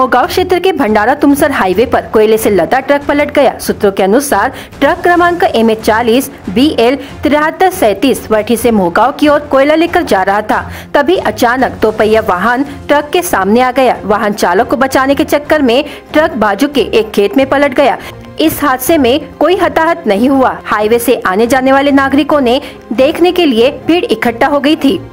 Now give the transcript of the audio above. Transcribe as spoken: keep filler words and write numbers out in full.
मोगांव क्षेत्र के भंडारा तुमसर हाईवे पर कोयले से लदा ट्रक पलट गया। सूत्रों के अनुसार ट्रक क्रमांक एम एच चालीस बी एल तिहत्तर सैंतीस वर्ठी से मोगांव की ओर कोयला लेकर जा रहा था। तभी अचानक दो पहिया वाहन ट्रक के सामने आ गया। वाहन चालक को बचाने के चक्कर में ट्रक बाजू के एक खेत में पलट गया। इस हादसे में कोई हताहत नहीं हुआ। हाईवे से आने जाने वाले नागरिकों ने देखने के लिए भीड़ इकट्ठा हो गई थी।